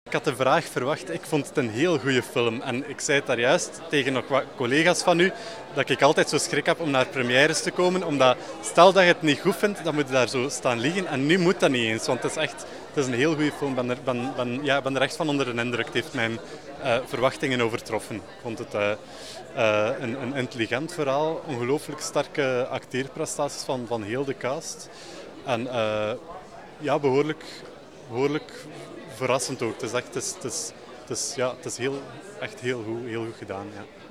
Ik had de vraag verwacht. Ik vond het een heel goede film. En ik zei het daar juist tegen nog wat collega's van u, dat ik altijd zo schrik heb om naar premières te komen. Omdat, stel dat je het niet goed vindt, dan moet je daar zo staan liggen. En nu moet dat niet eens, want het is echt... Het is een heel goede film. Ik ben er echt van onder de indruk. Het heeft mijn verwachtingen overtroffen. Ik vond het een intelligent verhaal. Ongelooflijk sterke acteerprestaties van heel de cast. En ja, behoorlijk verrassend ook. Het is echt, het is, ja, het is echt heel goed gedaan. Ja.